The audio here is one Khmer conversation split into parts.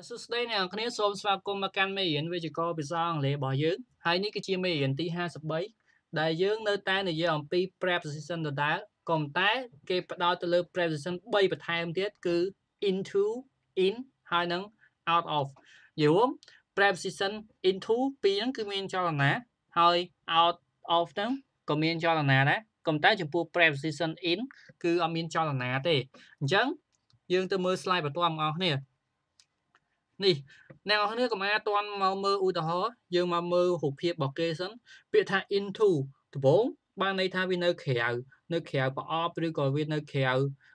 សួស្តីអ្នកនរគ្នាសូមស្វាគមន៍មកកាន់មេរៀនវិជ្ជាករភាសាអង់គ្លេសរបស់យើងហើយនេះគឺជាមេរៀនទី53ដែលយើងនៅតែនិយាយអំពី preposition ដដែលក៏ប៉ុន្តែគេផ្ដោតទៅលើ preposition 3បន្ថែមទៀតគឺ into in ហើយនិង out of យល់ preposition into ពីរហ្នឹងគឺមានចលនាហើយ out of ហ្នឹងក៏មានចលនាដែរក៏ប៉ុន្តែចំពោះ preposition in គឺអត់មានចលនាទេអញ្ចឹងយើងទៅមើល slide បន្ទាប់បងប្អូនគ្នានេះអ្នកនរគ្នាកុំអាតន់មកមើលឧទាហរណ៍យើងមកមើលរូបភាពរបស់គេសិនពាក្យថា into ដំបូងបានន័យថាវានៅក្រៅប្រអប់ឬក៏វានៅក្រៅ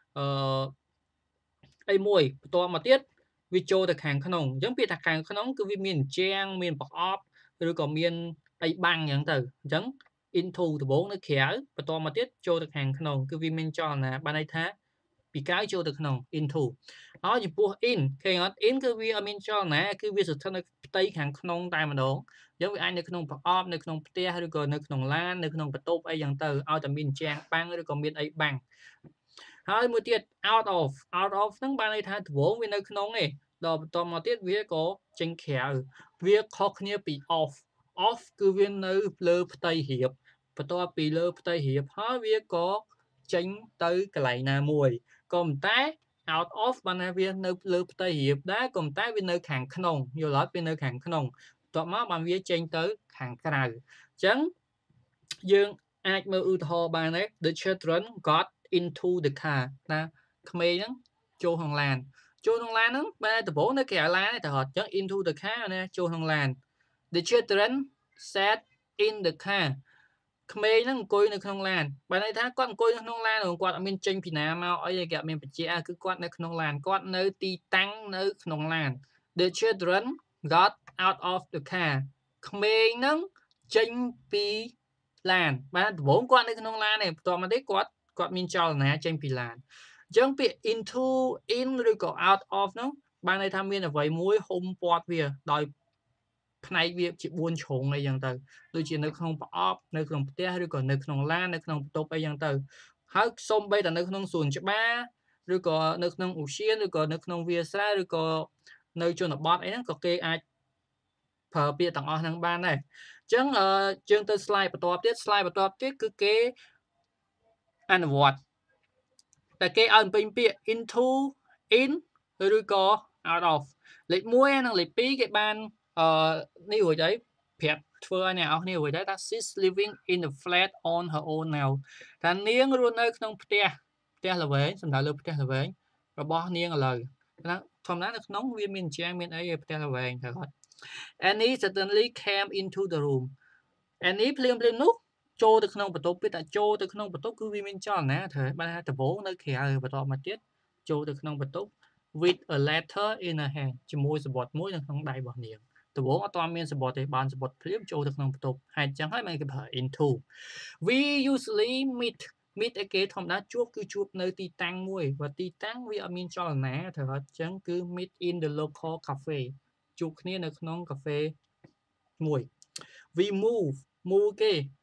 អីមួយបន្ទាប់មកទៀតវាចូលទៅខាងក្នុងអញ្ចឹងពាក្យថាខាងក្នុងគឺវាមានជាងមានប្រអប់ឬក៏មានអីបាំងអញ្ចឹងទៅអញ្ចឹង into ដំបូងនៅក្រៅបន្ទាប់មកទៀតចូលទៅខាងក្នុងគឺវាមានចលនាបានន័យថាពីក្រៅចូលទៅក្នុង into ហើយចំពោះ in ឃើញអត់ in គឺវាអត់មានចលនាគឺវាស្ថិតនៅផ្ទៃខាងក្នុងតែម្ដងអញ្ចឹងវាអាចនៅក្នុងប្រអប់នៅក្នុងផ្ទះឬក៏នៅក្នុងឡាននៅក្នុងបន្ទប់អីយ៉ាងទៅឲ្យតែមានជាងបាំងឬក៏មានអីបាំងហើយមួយទៀត out of ហ្នឹងបានន័យថាដំបូងវានៅក្នុងឯងដល់បន្តមកទៀតវាក៏ចេញក្រៅវាខុសគ្នាពី off គឺវានៅលើផ្ទៃរាបបន្ទាប់ពីលើផ្ទៃរាបហើយវាក៏ចេញទៅកន្លែងណាមួយក៏ប៉ុន្តែ out of បានថាវានៅលើផ្ទៃរាបដែរក៏ប៉ុន្តែវានៅខាងក្នុងយល់អត់វានៅខាងក្នុងបន្ទាប់មកបានវាចេញទៅខាងក្រៅអញ្ចឹងយើងអាចមើលឧទាហរណ៍បានដែរ The children got into the car ណាក្មេងហ្នឹងចូលក្នុងឡានហ្នឹងបែរដំបូងនៅក្រៅឡានតែអត់អញ្ចឹង into the car ណាចូលក្នុងឡាន The children sat in the car ក្មេងហ្នឹងអង្គុយនៅក្នុងឡានបានន័យថាគាត់អង្គុយនៅក្នុងឡានគាត់អត់មានចេញពីណាមកអីគេអត់មានបញ្ជាក់គឺគាត់នៅក្នុងឡានគាត់នៅទីតាំងនៅក្នុងឡាន The children got out of the car ក្មេងហ្នឹងចេញពីឡានបានដំបូងគាត់នៅក្នុងឡានឯងបន្ទាប់មកទៀតគាត់មានចលនាចេញពីឡានអញ្ចឹងពាក្យ into in ឬក៏ out of ហ្នឹងបានន័យថាមានអ្វីមួយហុំព័ទ្ធវាដោយផ្នែកវាជា4ជ្រុងអីចឹងទៅដូចជានៅក្នុងប្រអប់នៅក្នុងផ្ទះឬក៏នៅក្នុងឡាននៅក្នុងបន្ទប់អីចឹងទៅហើយសូម្បីតែនៅក្នុងសួនច្បារឬក៏នៅក្នុងឧទ្យានឬក៏នៅក្នុងវាលស្រែឬក៏នៅជនបទអីហ្នឹងក៏គេអាចប្រើពាក្យទាំងអស់ហ្នឹងបានដែរអញ្ចឹងយើងទៅ slide បន្ទាប់ទៀតគឺគេអនុវត្តតែគេឲ្យពេញពាក្យ into in ឬក៏ out of លេខ1និងលេខ2គេបាននេះរួចហើយប្រាប់ធ្វើឲ្យអ្នកនរគ្នារួចហើយថា she's living in a flat on her own now ថានាងរស់នៅក្នុងផ្ទះល្វែងសំដៅលើផ្ទះល្វែងរបស់នាងឥឡូវធម្មតានៅក្នុងវាមានជាងមានអីផ្ទះល្វែងទៅគាត់ Annie suddenly came into the room Annie ភ្លាមនោះចូលទៅក្នុងបន្ទប់ពេលតែចូលទៅក្នុងបន្ទប់គឺវាមានចលនាត្រូវបានថាដំបូងនៅក្រៅបន្តមកទៀតចូលទៅក្នុងបន្ទប់ with a letter in her hand ជាមួយសំបុត្រមួយនៅក្នុងដៃរបស់នាងដំបូងអត់ទាន់មានសំបុត្រទេបានសំបុត្រភ្លាមចូលទៅក្នុងបន្ទប់ហើយអញ្ចឹងហើយបានគេប្រើ into we usually meet ឯគេធម្មតាជួបគឺជួបនៅទីតាំងមួយបើទីតាំងវាអត់មានចលនាត្រូវអត់អញ្ចឹងគឺ meet in the local cafe ជួបគ្នានៅក្នុងកាហ្វេមួយ we move គេ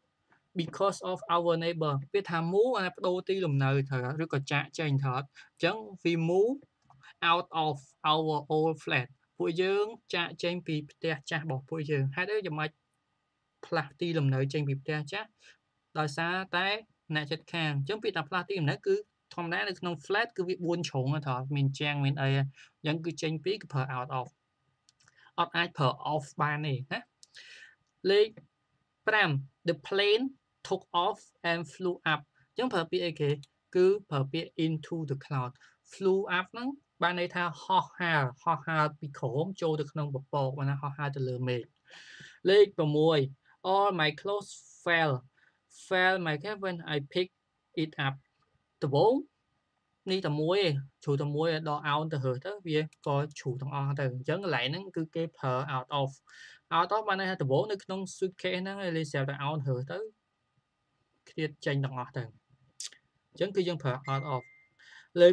because of our neighbor ពាក្យថា move អាបដូរទីលំនៅត្រូវឬក៏ចាកចេញត្រូវអញ្ចឹង we move out of our old flat ពួកយើងចាកចេញពីផ្ទះចាស់របស់ពួកយើងហេតុអីយ៉ាងម៉េចផ្លាស់ទីលំនៅចេញពីផ្ទះចាស់ដោយសារតែអ្នកចិត្តខាងអញ្ចឹងពាក្យថាផ្លាស់ទីលំនៅគឺធម្មតានៅក្នុង flat គឺវា4ជ្រុងត្រូវមានជាងមានអីអញ្ចឹងគឺចេញពីគឺប្រើ out of អត់អាចប្រើ off បានទេណាលេខ5 the plane took off and flew up អញ្ចឹងប្រើពាក្យអីគេគឺប្រើពាក្យ into the cloud flew up ហ្នឹងបានន័យថាហោះហើរពីក្រោមចូលទៅក្នុងពពកបានថាហោះហើរទៅលើមេឃលេខ6 all my clothes fell my cap when I pick it up ដំបូងនេះតែមួយឯងជ្រុះតែមួយដល់ out ទៅរើសទៅវាក៏ជ្រុះទាំងអស់ទៅអញ្ចឹងកន្លែងហ្នឹងគឺគេប្រើ out of បានន័យថាដំបូងនៅក្នុង suitcase ហ្នឹងឯងលេស្រាប់តែ out រើសទៅឃ្លាតចេញទាំងអស់ទៅអញ្ចឹងគឺយើងប្រើ out of លេខ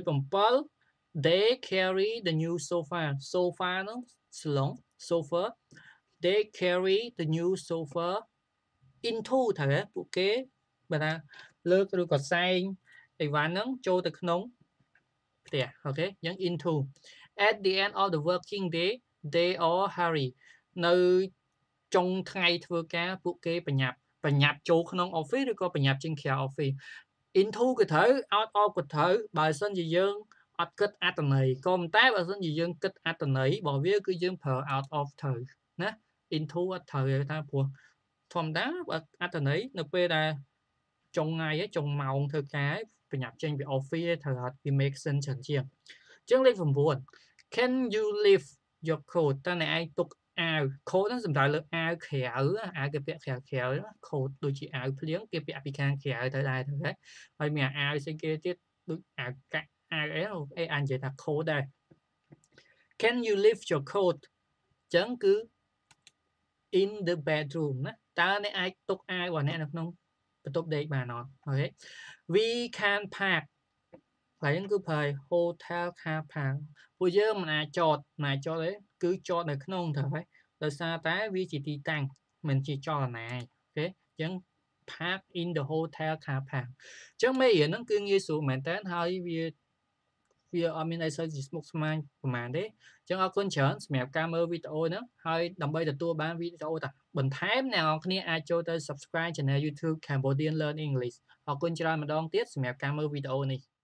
7 they carry the new sofa ហ្នឹងស្លុង sofa they carry the new sofa into ត្រូវពួកគេបើថាលើកឬក៏សែងអីវ៉ាន់ហ្នឹងចូលទៅក្នុងផ្ទះអូខេអញ្ចឹង into at the end of the working day they all hurry នៅចុងថ្ងៃធ្វើការពួកគេប្រញាប់ចូលក្នុង office ឬក៏ប្រញាប់ចេញក្រៅ office into ក៏ត្រូវ out of ក៏ត្រូវបើសិនជាយើងអត់គិតអត្ថន័យក៏ប៉ុន្តែបើសិនជាយើងគិតអត្ថន័យរបស់វាគឺយើងប្រើ out of ត្រូវណា into អត់ត្រូវទេថាព្រោះធម្មតាបើអត្ថន័យនៅពេលដែលចុងថ្ងៃចុងម៉ោងធ្វើការប្រញាប់ចេញពី office ត្រូវអត់វា make sense ច្រើនជាងអញ្ចឹងលេខ9 can you leave your coat តើអ្នកឯងទុកអាវ coat ហ្នឹងសំដៅលើអាវក្រៅអាវគេពាក់ក្រៅណា coat ដូចជាអាវភ្លៀងគេពាក់ពីខាងក្រៅទៅដែរទៅហើយមានអាវស្អីគេទៀតដូចអាវកាក់អាវអីអាចនិយាយថា coat ដែរ can you leave your coat អញ្ចឹងគឺ in the bedroom ណាតើអ្នកអាចទុកអាវរបស់អ្នកនៅក្នុងបន្ទប់ដេកបានអត់អូខេ we can park ហើយហ្នឹងគឺប្រើ hotel car park ពួកយើងមិនអាចចតទេគឺចតនៅក្នុងត្រូវហើយដោយសារតែវាជាទីតាំងមិនជាចលនាអូខេអញ្ចឹង park in the hotel car park អញ្ចឹងមេរៀនហ្នឹងគឺងាយស្រួលមែនតើហើយវាអត់មានអីសូវជាស្មុគស្មាញប្រហែលទេអញ្ចឹងអរគុណច្រើនសម្រាប់ការមើលវីដេអូហ្នឹងហើយដើម្បីទទួលបានវីដេអូបន្ថែមអ្នកនរគ្នាអាចចូលទៅ subscribe Channel YouTube Cambodian Learn English អរគុណច្រើនម្ដងទៀតសម្រាប់ការមើលវីដេអូនេះ